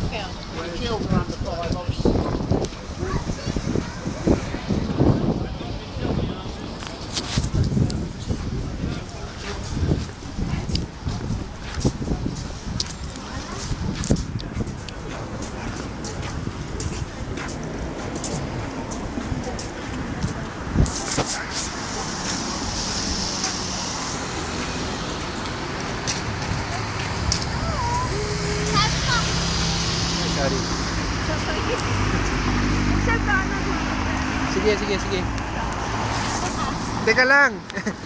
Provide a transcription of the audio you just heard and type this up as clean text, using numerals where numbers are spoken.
The children are under 5, obviously. Sorry. Sige, sige, sige. Teka lang.